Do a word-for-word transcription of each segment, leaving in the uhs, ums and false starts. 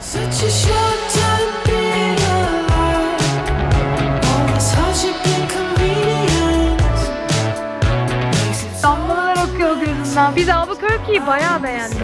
Damlalar akıyor gözümden. Biz Albuquerque'yi bayağı beğendik.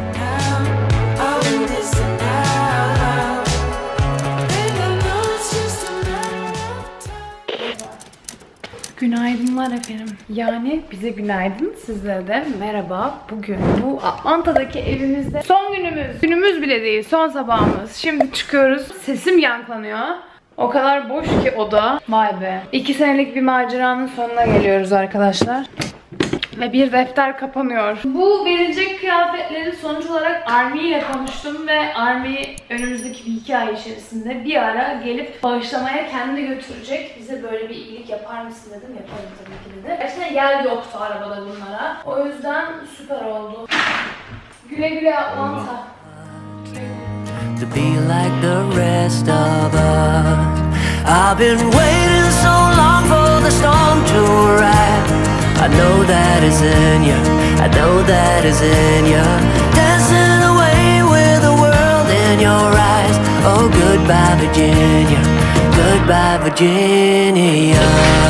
Günaydınlar efendim. Yani bize günaydın, sizlere de merhaba. Bugün bu Atlanta'daki evimizde son günümüz. Günümüz bile değil, son sabahımız. Şimdi çıkıyoruz. Sesim yankılanıyor. O kadar boş ki oda. Vay be. İki senelik bir maceranın sonuna geliyoruz arkadaşlar. Ve bir defter kapanıyor. Bu verilecek kıyafetleri sonuç olarak Army ile konuştum ve Army önümüzdeki bir iki ay içerisinde bir ara gelip bağışlamaya kendi götürecek. Bize böyle bir iyilik yapar mısın dedim. Yaparım tabii ki dedi. Gerçekten yer yoktu arabada bunlara. O yüzden süper oldu. Güle güle Atlanta. To be like the rest of us. I've been waiting so long for the storm to arrive. I know that is in you, I know that is in you. Dancing away with the world in your eyes. Oh, goodbye Virginia, goodbye Virginia.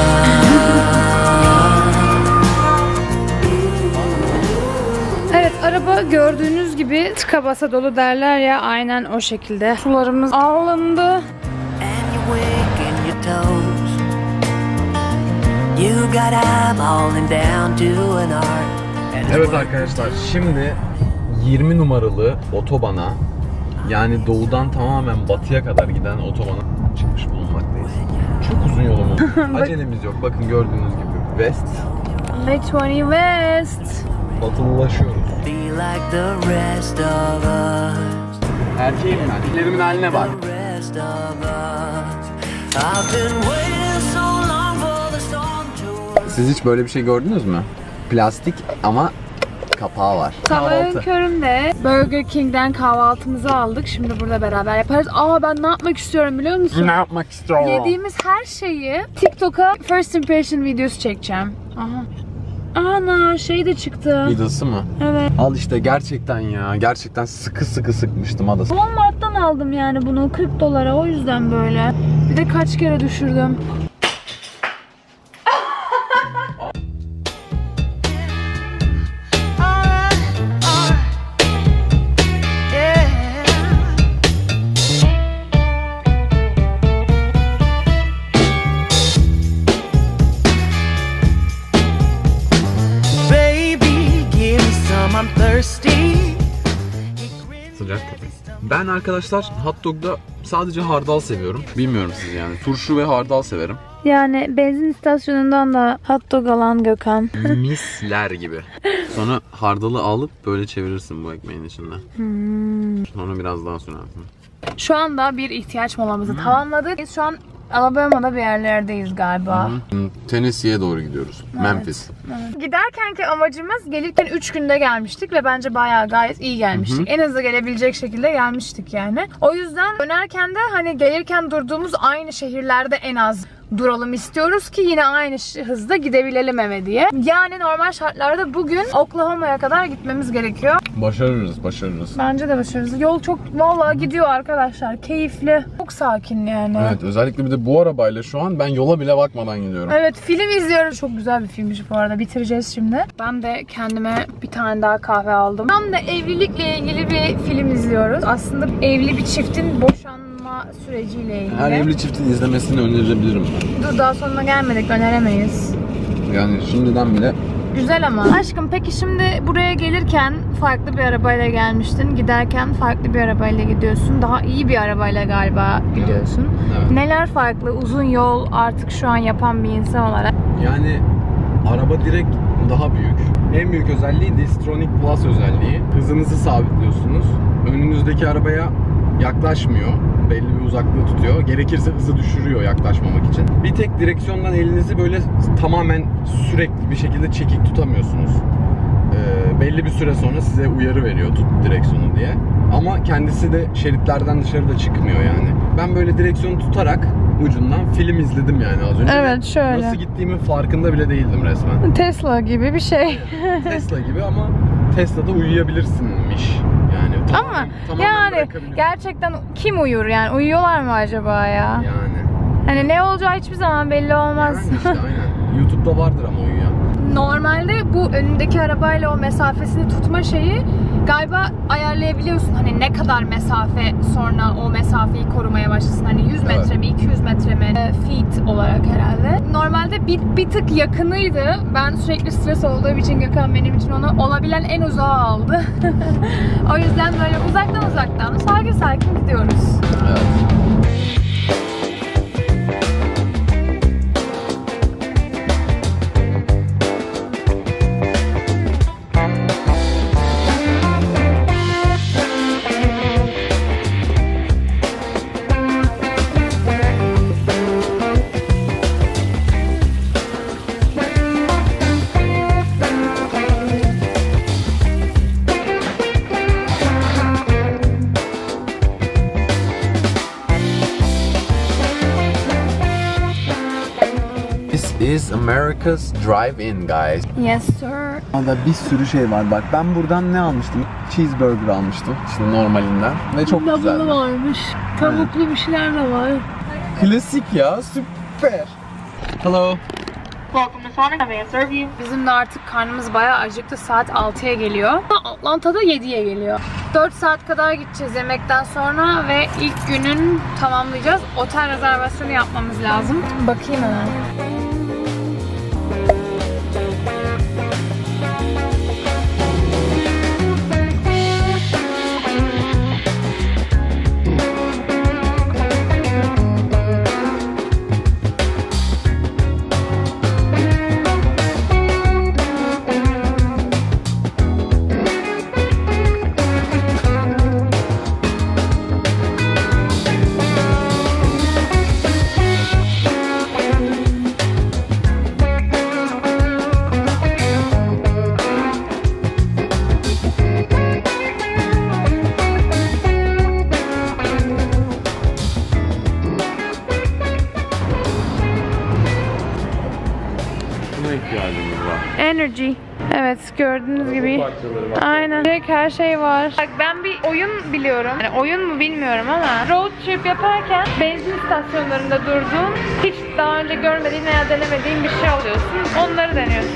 Evet, araba gördüğünüz gibi tıka basa dolu derler ya, aynen o şekilde. Sularımız alındı. Evet arkadaşlar, şimdi yirmi numaralı otobana, yani doğudan tamamen batıya kadar giden otobana çıkmış bulunmaktayız. Çok uzun yolumuz. Acelemiz yok. Bakın gördüğünüz gibi West. I yirmi West. Batılılaşıyoruz. Erkeğim ben. İlerimin haline bak. Siz hiç böyle bir şey gördünüz mü? Plastik ama kapağı var. Sabahın köründe Burger King'den kahvaltımızı aldık. Şimdi burada beraber yaparız. Aa, ben ne yapmak istiyorum biliyor musun? Ne yapmak istiyorum? Yediğimiz her şeyi TikTok'a first impression videosu çekeceğim. Aha. Ana, şey de çıktı. Vidası mı? Evet. Al işte, gerçekten ya. Gerçekten sıkı sıkı sıkmıştım adası. Walmart'tan aldım yani bunu kırk dolara, o yüzden böyle. Bir de kaç kere düşürdüm. Sıcak tabii. Ben arkadaşlar hot dog'da sadece hardal seviyorum. Bilmiyorum siz yani. Turşu ve hardal severim. Yani benzin istasyonundan da hot dog alan Gökhan. Misler gibi. Sonra hardalı alıp böyle çevirirsin bu ekmeğin içinde. Hmm. Sonra biraz daha sürersin. Şu anda bir ihtiyaç molamızı hmm. tamamladık. Biz şu an Alabama'da bir yerlerdeyiz galiba. Hı hı. Tennessee'ye doğru gidiyoruz. Evet. Memphis. Evet. Giderkenki amacımız, gelirken üç günde gelmiştik ve bence bayağı gayet iyi gelmiştik. Hı hı. En hızlı gelebilecek şekilde gelmiştik yani. O yüzden dönerken de hani gelirken durduğumuz aynı şehirlerde en az duralım istiyoruz ki yine aynı hızda gidebilelim eve diye. Yani normal şartlarda bugün Oklahoma'ya kadar gitmemiz gerekiyor. Başarırız, başarırız. Bence de başarırız. Yol çok vallahi gidiyor arkadaşlar. Keyifli. Çok sakin yani. Evet, özellikle bir de bu arabayla şu an ben yola bile bakmadan gidiyorum. Evet, film izliyoruz. Çok güzel bir filmmiş bu arada. Bitireceğiz şimdi. Ben de kendime bir tane daha kahve aldım. Tam da evlilikle ilgili bir film izliyoruz. Aslında evli bir çiftin boşanma süreciyle ilgili. Her evli çiftin izlemesini önerebilirim ben. Dur, daha sonuna gelmedik, öneremeyiz. Yani şimdiden bile. Güzel ama. Aşkım, peki şimdi buraya gelirken farklı bir arabayla gelmiştin. Giderken farklı bir arabayla gidiyorsun. Daha iyi bir arabayla galiba gidiyorsun. Evet. Evet. Neler farklı? Uzun yol artık şu an yapan bir insan olarak. Yani araba direkt daha büyük. En büyük özelliği Distronic Plus özelliği. Hızınızı sabitliyorsunuz. Önünüzdeki arabaya yaklaşmıyor. Belli bir uzaklığı tutuyor. Gerekirse hızı düşürüyor yaklaşmamak için. Bir tek direksiyondan elinizi böyle tamamen sürekli bir şekilde çekik tutamıyorsunuz. Ee, belli bir süre sonra size uyarı veriyor, tut direksiyonu diye. Ama kendisi de şeritlerden dışarıda çıkmıyor yani. Ben böyle direksiyonu tutarak ucundan film izledim yani az önce. Evet, şöyle. Nasıl gittiğimin farkında bile değildim resmen. Tesla gibi bir şey. Tesla gibi ama Tesla'da uyuyabilirsinmiş. Yani Ama yani gerçekten kim uyur yani? Uyuyorlar mı acaba ya? Yani. Hani ne olacağı hiçbir zaman belli olmaz. Yani işte aynen. YouTube'da vardır ama uyuyan. Normalde bu önündeki arabayla o mesafesini tutma şeyi galiba ayarlayabiliyorsun. Hani ne kadar mesafe sonra o mesafeyi korumaya başlasın. Hani yüz metre evet. mi, iki yüz metre mi? E, feet olarak herhalde. Normalde bir, bir tık yakınıydı. Ben sürekli stres olduğum için Gökhan benim için onu olabilen en uzağa aldı. O yüzden böyle uzaktan uzaktan sakin sakin gidiyoruz. Evet. Is America's Drive-In guys. Yes sir. Burada bir sürü şey var. Bak ben buradan ne almıştım? Cheeseburger almıştım. İşte normalinden ve çok güzel. Double'lı varmış. Tavuklu bir şeyler de var. Klasik ya, süper. Hello. Welcome to Sonic. May I serve you? Bizim de artık karnımız bayağı acıktı. Saat altıya geliyor. Atlanta'da yediye geliyor. dört saat kadar gideceğiz yemekten sonra ve ilk günün tamamlayacağız. Otel rezervasyonu yapmamız lazım. Bakayım hemen. Energy. Evet gördüğünüz gibi. Aynen. Direkt her şey var. Bak ben bir oyun biliyorum. Yani oyun mu bilmiyorum ama road trip yaparken benzin istasyonlarında durduğun, hiç daha önce görmediğin veya denemediğin bir şey alıyorsun. Onları deniyorsun.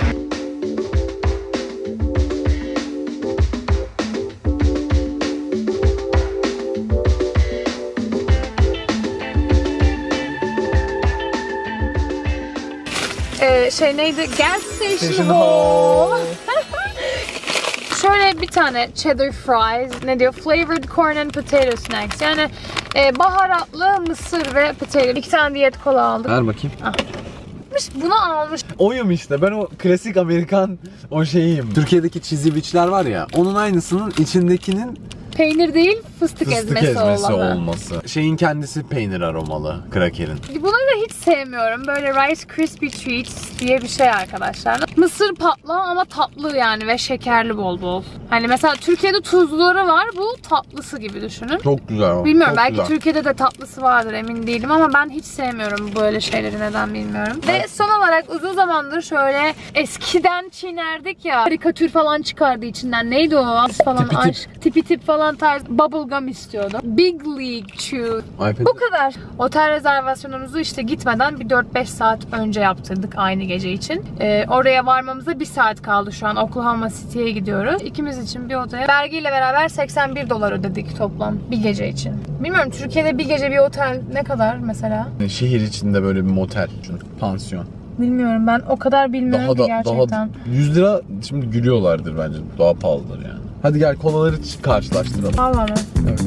Ee, şey neydi? Gas Station Hall. Şöyle bir tane cheddar fries, ne diyor? Flavored corn and potato snacks. Yani e, baharatlı mısır ve potato. İki tane diyet kola aldık. Ver bakayım. Ah. Bunu almış. Oyum işte. Ben o klasik Amerikan o şeyiyim. Türkiye'deki cheesy witch'ler var ya. Onun aynısının içindekinin peynir değil, fıstık, fıstık ezmesi, ezmesi olanı. olması. Şeyin kendisi peynir aromalı, krakerin. Bunu da hiç sevmiyorum. Böyle Rice Krispie Treats diye bir şey arkadaşlar. Mısır patlağı ama tatlı yani ve şekerli bol bol. Hani mesela Türkiye'de tuzluları var, bu tatlısı gibi düşünün. Çok güzel. Bilmiyorum, çok belki güzel. Türkiye'de de tatlısı vardır, emin değilim ama ben hiç sevmiyorum böyle şeyleri, neden bilmiyorum. Evet. Ve son olarak uzun zamandır şöyle eskiden çiğnerdik ya, karikatür falan çıkardı içinden. Neydi o? Falan tipi aşk, tip. tipi tip falan tarz bubblegum istiyordum. Big League Chew. iPad. Bu kadar. Otel rezervasyonumuzu işte gitmeden bir dört beş saat önce yaptırdık aynı gece için. Ee, oraya varmamıza bir saat kaldı şu an. Oklahoma City'ye gidiyoruz. İkimiz için bir odaya vergiyle beraber seksen bir dolar ödedik toplam bir gece için. Bilmiyorum, Türkiye'de bir gece bir otel ne kadar mesela? Şehir içinde böyle bir motel, pansiyon. Bilmiyorum, ben o kadar bilmiyorum daha ki da, gerçekten. Daha yüz lira şimdi gülüyorlardır bence. Daha pahalıdır yani. Hadi gel kolaları karşılaştıralım. Vallahi mi? Evet.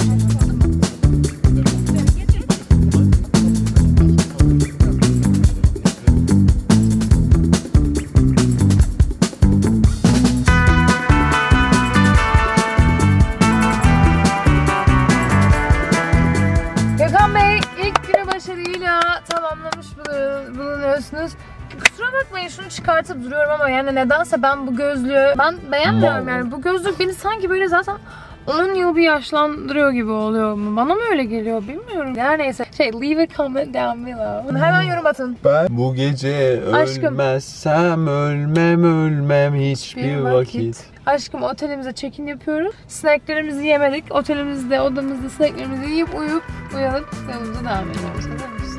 Gökhan Bey ilk günü başarıyla tamamlamış bulunuyorsunuz. Kusura bakmayın, şunu çıkartıp duruyorum ama yani nedense ben bu gözlüğü ben beğenmiyorum. Yani bu gözlük beni sanki böyle zaten on yıl bir yaşlandırıyor gibi oluyor mu? Bana mı öyle geliyor bilmiyorum. Her neyse. Şey, leave a comment down below. Hemen yorum atın. Ben bu gece Aşkım. ölmezsem ölmem ölmem hiçbir Bir vakit. vakit. Aşkım otelimize check-in yapıyoruz. Snacklerimizi yemedik. Otelimizde, odamızda snacklerimizi yiyip uyuyup uyanıp yolumuza devam ediyoruz. Hazır mısın?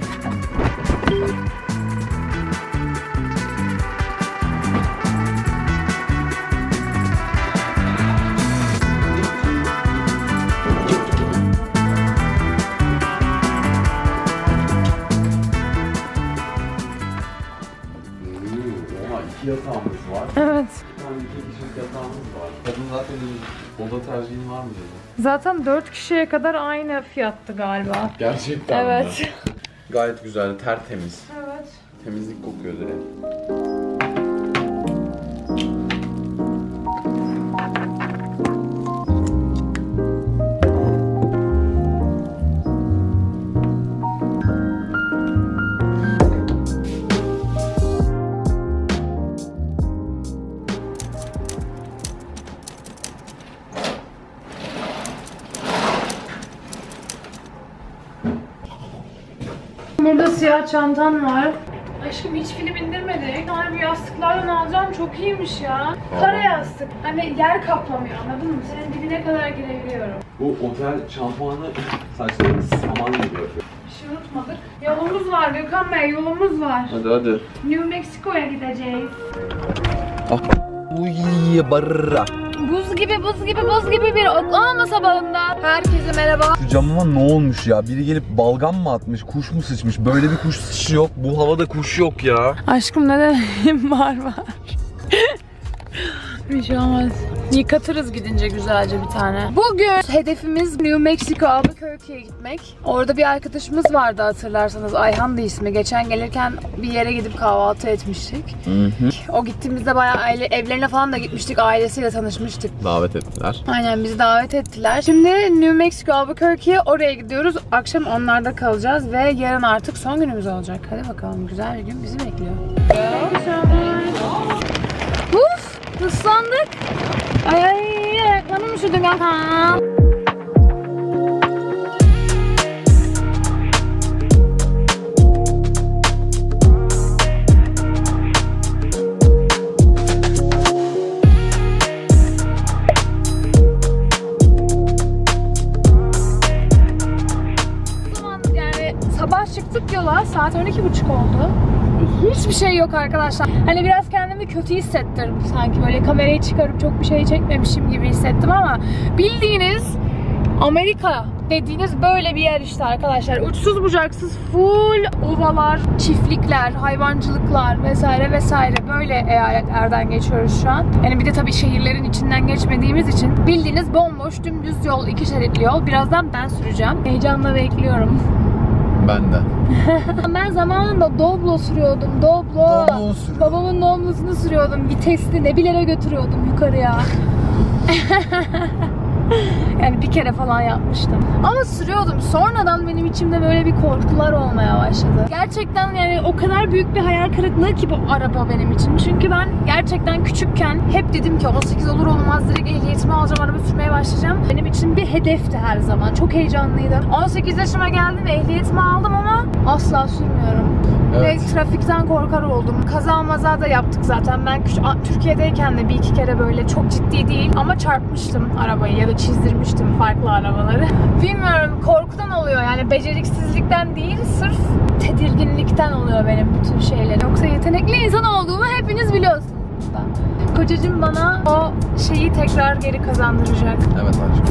Oha, iki yatağımız var. Evet. Bir tane iki kişilik yatağımız var. Kadın zaten oda tercihin var mı dedi. Zaten dört kişiye kadar aynı fiyattı galiba. Gerçekten Evet. mi? Gayet güzel, tertemiz. Evet. Temizlik kokuyor direkt. Burada siyah çantan var. Aşkım hiç film indirmedik. Harbi yastıklardan alacağım, çok iyiymiş ya. Kara yastık. Hani yer kaplamıyor, anladın mı? Senin dibine kadar girebiliyorum. Bu otel şampuanı saçlarını saman gibi yapıyor. Bir şey unutmadık. Yolumuz var Gökhan Bey, yolumuz var. Hadi hadi. New Mexico'ya gideceğiz. Uy barra. Buz gibi, buz gibi, buz gibi bir Oklahoma sabahında. Herkese merhaba. Şu camıma ne olmuş ya? Biri gelip balgam mı atmış, kuş mu sıçmış? Böyle bir kuş sıçışı yok. Bu havada kuş yok ya. Aşkım ne dedim var var. Bir şey olmaz. Yıkatırız gidince güzelce bir tane. Bugün hedefimiz New Mexico, Albuquerque'ye gitmek. Orada bir arkadaşımız vardı hatırlarsanız. Ayhan da ismi. Geçen gelirken bir yere gidip kahvaltı etmiştik. Hı hı. O gittiğimizde bayağı aile, evlerine falan da gitmiştik. Ailesiyle tanışmıştık. Davet ettiler. Aynen, bizi davet ettiler. Şimdi New Mexico, Albuquerque'ye oraya gidiyoruz. Akşam onlarda kalacağız ve yarın artık son günümüz olacak. Hadi bakalım, güzel bir gün bizi bekliyor. Uf! Islandık. Ay ay ayaklarım üşüdü Gökhan. Yani sabah çıktık yola, saat on iki buçuk oldu. Hiçbir şey yok arkadaşlar. Hani biraz kendimi kötü hissettirdim sanki, böyle kamerayı çıkarıp çok bir şey çekmemişim gibi hissettim ama bildiğiniz Amerika dediğiniz böyle bir yer işte arkadaşlar. Uçsuz bucaksız full ovalar, çiftlikler, hayvancılıklar vesaire vesaire, böyle eyaletlerden geçiyoruz şu an. Yani bir de tabii şehirlerin içinden geçmediğimiz için bildiğiniz bomboş dümdüz yol, iki şeritli yol. Birazdan ben süreceğim. Heyecanla bekliyorum. Ben de. Ben zamanında Doblo sürüyordum. Doblo. Doblo sürüyordum. Babamın Doblo'sunu sürüyordum. Vitesli Nebilere götürüyordum yukarıya. Yani bir kere falan yapmıştım. Ama sürüyordum. Sonradan benim içimde böyle bir korkular olmaya başladı. Gerçekten yani o kadar büyük bir hayal kırıklığı ki bu araba benim için. Çünkü ben gerçekten küçükken hep dedim ki on sekiz olur olmaz direkt ehliyetimi alacağım, araba sürmeye başlayacağım. Benim için bir hedefti her zaman. Çok heyecanlıydım. on sekiz yaşıma geldim, ehliyetimi aldım ama asla sürmüyorum. Evet. Ve trafikten korkar oldum. Kaza maza da yaptık zaten. Ben Türkiye'deyken de bir iki kere böyle, çok ciddi değil ama çarpmıştım arabayı ya da çizdirmiştim farklı arabaları. Bilmiyorum, korkudan oluyor yani, beceriksizlikten değil, sırf tedirginlikten oluyor benim bütün şeyler. Yoksa yetenekli insan olduğumu hepiniz biliyorsunuz da. Kocacığım bana o şeyi tekrar geri kazandıracak. Evet aşkım.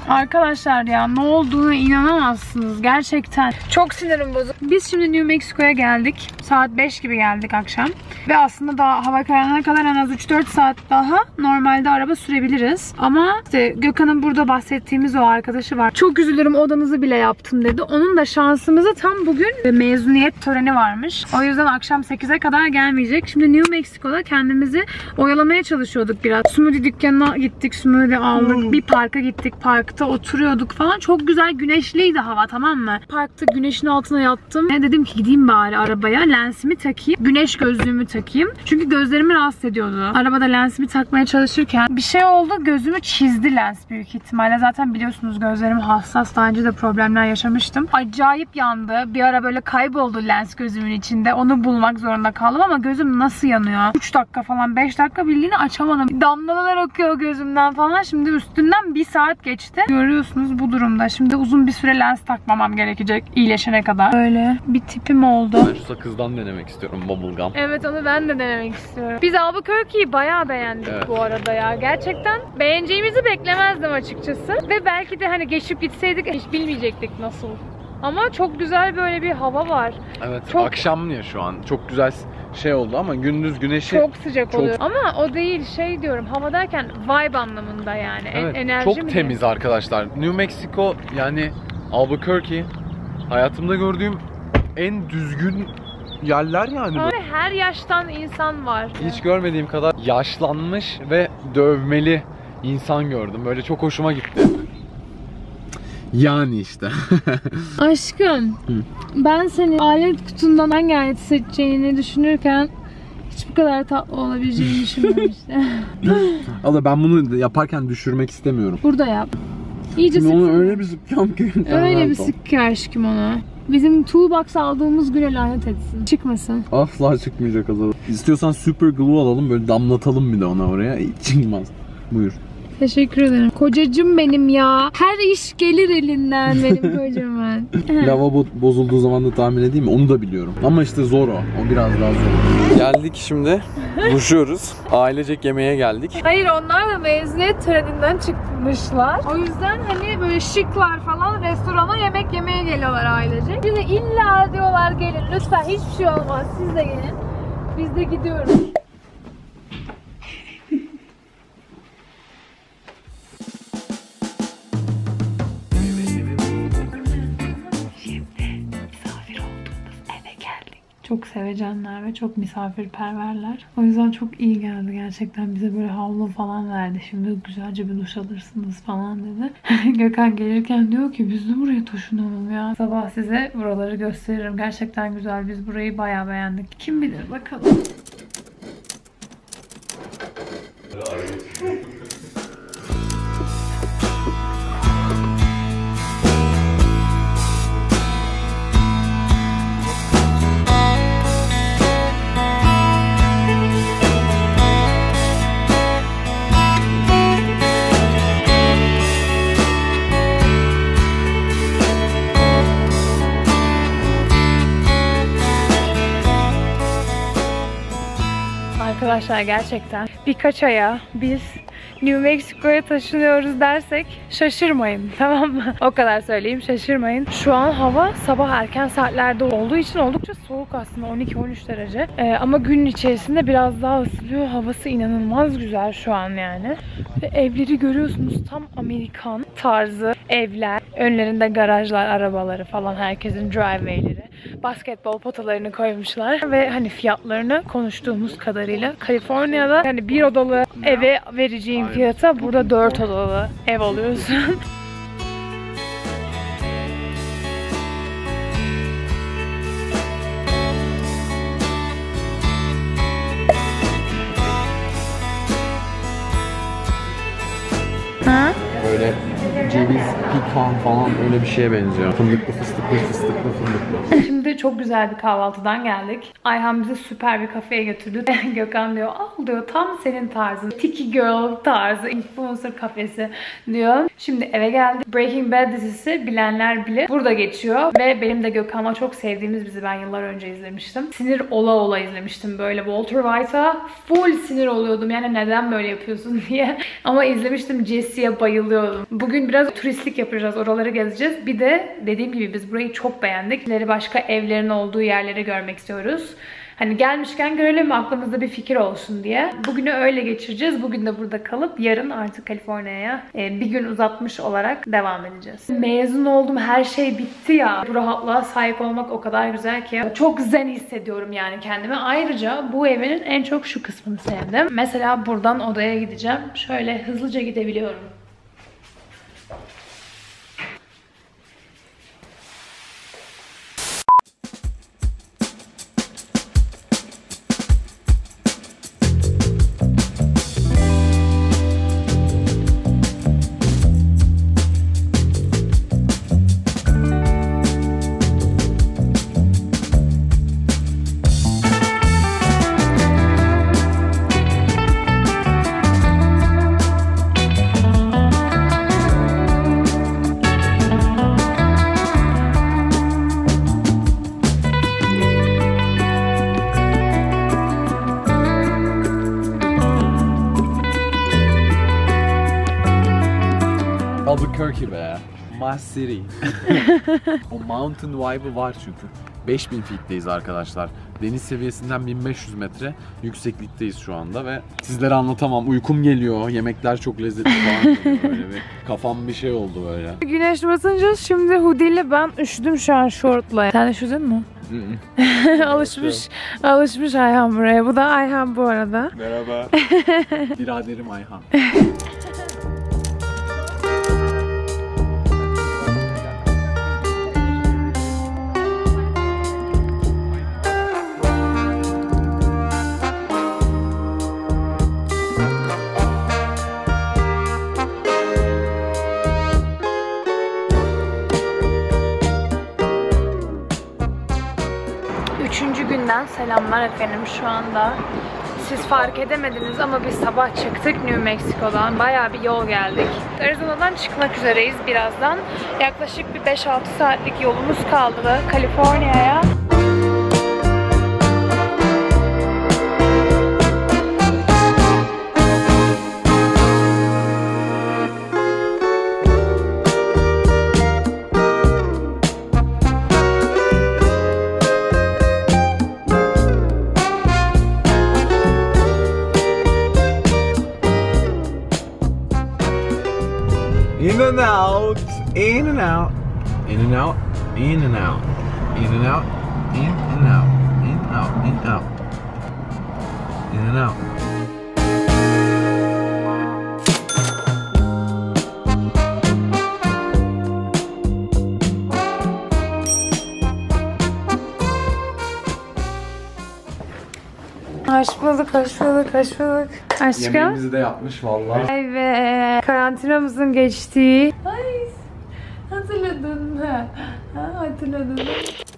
Arkadaşlar ya ne olduğunu inanamazsınız gerçekten. Çok sinirim bozuk. Biz şimdi New Mexico'ya geldik. Saat beş gibi geldik akşam. Ve aslında daha hava kararına kadar en az üç dört saat daha normalde araba sürebiliriz. Ama işte Gökhan'ın burada bahsettiğimiz o arkadaşı var. Çok üzülürüm odanızı bile yaptım dedi. Onun da şansımıza tam bugün mezuniyet töreni varmış. O yüzden akşam sekize kadar gelmeyecek. Şimdi New Mexico'da kendimizi oyalamaya çalışıyorduk biraz. Smoothie dükkanına gittik, smoothie aldık. Hmm. Bir parka gittik, parkta oturuyorduk falan. Çok güzel güneşliydi hava, tamam mı? Parkta güneşin altına yattım. Ne dedim ki gideyim bari arabaya, lensimi takayım. Güneş gözlüğümü takayım. Çünkü gözlerimi rahatsız ediyordu. Arabada lensimi takmaya çalışırken bir şey oldu. Gözümü çizdi lens büyük ihtimalle. Zaten biliyorsunuz gözlerim hassas. Daha önce de problemler yaşamıştım. Acayip yandı. Bir ara böyle kayboldu lens gözümün içinde. Onu bulmak zorunda kaldım ama gözüm nasıl yanıyor? üç dakika falan, beş dakika bildiğini açamadım. Damlalar akıyor gözümden falan. Şimdi üstünden bir saat geçti. Görüyorsunuz bu durumda. Şimdi uzun bir süre lens takmamam gerekecek iyileşene kadar. Böyle bir tipim oldu. Ben şu sakızdan denemek istiyorum, bubblegum. Evet, onu ben de denemek istiyorum. Biz Albuquerque'yi bayağı beğendik evet. Bu arada ya. Gerçekten beğeneceğimizi beklemezdim açıkçası. Ve belki de hani geçip gitseydik hiç bilmeyecektik nasıl. Ama çok güzel böyle bir hava var. Evet, çok... akşam ya şu an. Çok güzel şey oldu ama gündüz güneşi çok sıcak çok... oluyor. Ama o değil, şey diyorum, hava derken vibe anlamında yani. Evet, en enerji çok mi temiz diyeyim? Arkadaşlar. New Mexico yani Albuquerque hayatımda gördüğüm en düzgün yerler yani. Ama her yaştan insan var. Hiç görmediğim kadar yaşlanmış ve dövmeli insan gördüm. Böyle çok hoşuma gitti. Yani işte. Aşkım, Hı. ben senin alet kutundan hangi aleti seçeceğini düşünürken hiç bu kadar tatlı olabileceğini düşünmemiştim. Abla ben bunu yaparken düşürmek istemiyorum. Burada yap. İyice sık. Onu öyle bir sıkacağım ki. Öyle bir sık ki aşkım onu. Bizim toolbox aldığımız güne lanet etsin. Çıkmasın. Asla çıkmayacak azal. İstiyorsan super glue alalım, böyle damlatalım bir de ona oraya. Hiç çıkmaz. Buyur. Teşekkür ederim. Kocacım benim ya. Her iş gelir elinden benim kocaman. Lavabo bozulduğu zaman da tahmin edeyim mi? Onu da biliyorum. Ama işte zor o. O biraz daha zor. Geldik şimdi. Buluşuyoruz. Ailecek yemeğe geldik. Hayır, onlar da mezuniyet töreninden çıkmışlar. O yüzden hani böyle şıklar falan restorana yemek yemeye geliyorlar ailecek. Bize illa diyorlar gelin lütfen, hiçbir şey olmaz, siz de gelin. Biz de gidiyoruz. Çok sevecenler ve çok misafirperverler. O yüzden çok iyi geldi gerçekten. Bize böyle havlu falan verdi. Şimdi güzelce bir duş alırsınız falan dedi. Gökhan gelirken diyor ki biz de buraya taşınalım ya. Sabah size buraları gösteririm. Gerçekten güzel. Biz burayı bayağı beğendik. Kim bilir bakalım. Arkadaşlar gerçekten birkaç aya biz New Mexico'ya taşınıyoruz dersek şaşırmayın, tamam mı? O kadar söyleyeyim, şaşırmayın. Şu an hava sabah erken saatlerde olduğu için oldukça soğuk aslında, on iki on üç derece. Ee, ama gün içerisinde biraz daha ısınıyor. Havası inanılmaz güzel şu an yani. Ve evleri görüyorsunuz, tam Amerikan tarzı evler. Önlerinde garajlar, arabaları falan, herkesin driveway'leri. Basketbol potalarını koymuşlar ve hani fiyatlarını konuştuğumuz kadarıyla Kaliforniya'da hani bir odalı eve vereceğin fiyata burada dört odalı ev alıyorsun. Ha? Böyle ceviz, pekan falan öyle bir şeye benziyor. Fındıklı, fıstıklı, fıstıklı, fındıklı. Şimdi çok güzel bir kahvaltıdan geldik. Ayhan bizi süper bir kafeye götürdü. Gökhan diyor, al diyor, tam senin tarzın. Tiki Girl tarzı, influencer kafesi diyor. Şimdi eve geldik. Breaking Bad dizisi bilenler bilir. Burada geçiyor ve benim de Gökhan'la çok sevdiğimiz dizi, ben yıllar önce izlemiştim. Sinir ola ola izlemiştim böyle. Walter White'a full sinir oluyordum. Yani neden böyle yapıyorsun diye. Ama izlemiştim. Jesse'ye bayılıyordum. Bugün biraz turistlik yapacağız. Oraları gezeceğiz. Bir de dediğim gibi biz burayı çok beğendik. Başka evlerin olduğu yerleri görmek istiyoruz. Hani gelmişken görelim, aklımızda bir fikir olsun diye. Bugünü öyle geçireceğiz. Bugün de burada kalıp yarın artık Kaliforniya'ya bir gün uzatmış olarak devam edeceğiz. Mezun oldum. Her şey bitti ya. Bu rahatlığa sahip olmak o kadar güzel ki. Çok zen hissediyorum yani kendimi. Ayrıca bu evin en çok şu kısmını sevdim. Mesela buradan odaya gideceğim. Şöyle hızlıca gidebiliyorum. Albuquerque be. My city. O mountain vibe'ı var çünkü. beş bin feet'teyiz arkadaşlar. Deniz seviyesinden bin beş yüz metre yükseklikteyiz şu anda ve sizlere anlatamam. Uykum geliyor. Yemekler çok lezzetli falan geliyor böyle bir. Kafam bir şey oldu böyle. Güneş batınca şimdi hoodie ile ben üşüdüm şu an şortla. Sen üşüdün mü? alışmış, alışmış Ayhan buraya. Bu da Ayhan bu arada. Merhaba. Biraderim Ayhan. Üçüncü günden selamlar efendim şu anda. Siz fark edemediniz ama biz sabah çıktık New Mexico'dan. Bayağı bir yol geldik. Arizona'dan çıkmak üzereyiz birazdan. Yaklaşık bir beş altı saatlik yolumuz kaldı Kaliforniya'ya. In and out, in and out, in and out, in and out, in and out, in and out, in out, in out, in and out. Hoş bulduk, hoş bulduk, hoş bulduk. Aşkım. Yemeğimizi de yapmış vallahi. Ay be, karantinamızın geçtiği. Ay, hatırladın mı? Ha, hatırladın mı?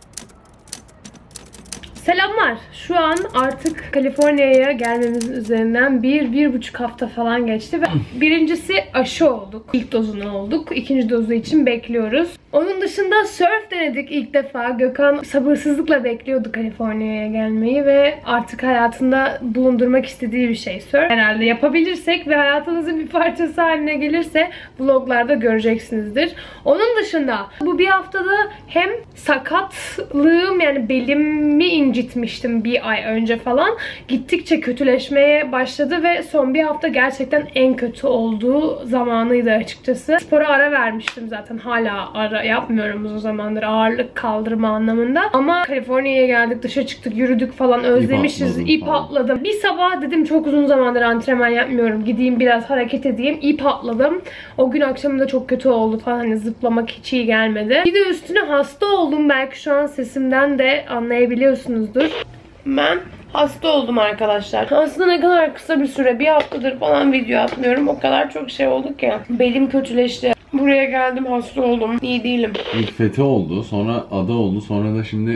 Selamlar. Şu an artık Kaliforniya'ya gelmemizin üzerinden bir, bir buçuk hafta falan geçti ve birincisi aşı olduk. İlk dozunu olduk. İkinci dozu için bekliyoruz. Onun dışında surf denedik ilk defa. Gökhan sabırsızlıkla bekliyordu Kaliforniya'ya gelmeyi ve artık hayatında bulundurmak istediği bir şey surf. Herhalde yapabilirsek ve hayatımızın bir parçası haline gelirse vloglarda göreceksinizdir. Onun dışında bu bir haftada hem sakatlığım, yani belimi incitmiştim bir ay önce falan. Gittikçe kötüleşmeye başladı ve son bir hafta gerçekten en kötü olduğu zamanıydı açıkçası. Spora ara vermiştim zaten. Hala ara yapmıyorum uzun zamandır ağırlık kaldırma anlamında. Ama Kaliforniya'ya geldik, dışa çıktık, yürüdük falan, özlemişiz. İp, ip atladım. Bir sabah dedim çok uzun zamandır antrenman yapmıyorum. Gideyim biraz hareket edeyim. İp atladım. O gün akşamında çok kötü oldu falan. Hani zıplamak hiç iyi gelmedi. Bir de üstüne hasta oldum. Belki şu an sesimden de anlayabiliyorsunuzdur. Ben hasta oldum arkadaşlar. Aslında ne kadar kısa bir süre, bir haftadır falan video atmıyorum. O kadar çok şey oldu ki. Belim kötüleşti. Buraya geldim, hasta oldum. İyi değilim. İlk Fethi oldu, sonra Ada oldu, sonra da şimdi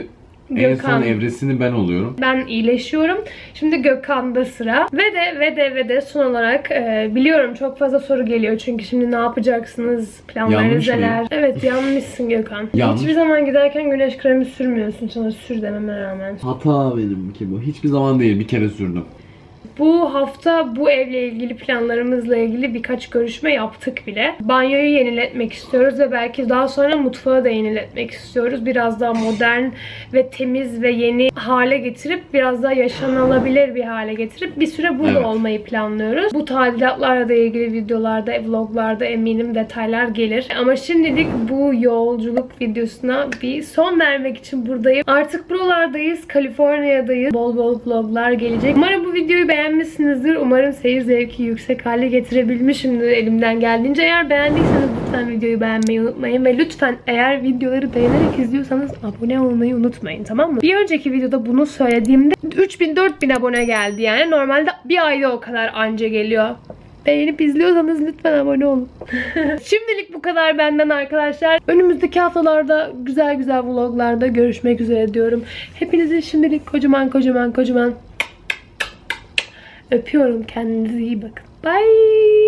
En Gökhan. son evresini ben oluyorum. Ben iyileşiyorum. Şimdi Gökhan'da sıra. Ve de ve de ve de son olarak e, biliyorum çok fazla soru geliyor çünkü şimdi ne yapacaksınız? Planlarınız Yanlış mıyım? neler? Evet, yanlışsın Gökhan. Yanlış. Hiçbir zaman giderken güneş kremi sürmüyorsun, sana sür dememe rağmen. Hata benim ki bu. Hiçbir zaman değil. Bir kere sürdüm. Bu hafta bu evle ilgili planlarımızla ilgili birkaç görüşme yaptık bile. Banyoyu yeniletmek istiyoruz ve belki daha sonra mutfağı da yeniletmek istiyoruz. Biraz daha modern ve temiz ve yeni hale getirip biraz daha yaşanılabilir bir hale getirip bir süre burada Evet. olmayı planlıyoruz. Bu tadilatlarla da ilgili videolarda, vloglarda eminim detaylar gelir. Ama şimdilik bu yolculuk videosuna bir son vermek için buradayım. Artık buralardayız. Kaliforniya'dayız. Bol bol vloglar gelecek. Umarım bu videoyu beğenmişsinizdir. Umarım seyir zevki yüksek hale getirebilmişimdir elimden geldiğince. Eğer beğendiyseniz lütfen videoyu beğenmeyi unutmayın ve lütfen eğer videoları beğenerek izliyorsanız abone olmayı unutmayın, tamam mı? Bir önceki videoda bunu söylediğimde üç bin dört bin abone geldi yani. Normalde bir ayda o kadar anca geliyor. Beğenip izliyorsanız lütfen abone olun. Şimdilik bu kadar benden arkadaşlar. Önümüzdeki haftalarda güzel güzel vloglarda görüşmek üzere diyorum. Hepinizi şimdilik kocaman kocaman kocaman öpüyorum. Kendinize iyi bakın. Bye.